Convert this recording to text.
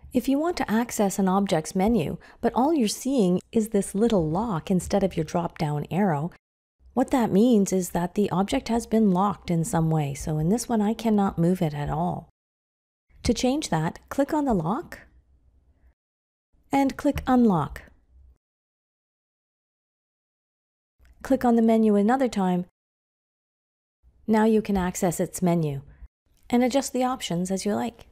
If you want to access an object's menu, but all you're seeing is this little lock instead of your drop-down arrow, what that means is that the object has been locked in some way. So in this one, I cannot move it at all. To change that, click on the lock and click Unlock. Click on the menu another time. Now you can access its menu and adjust the options as you like.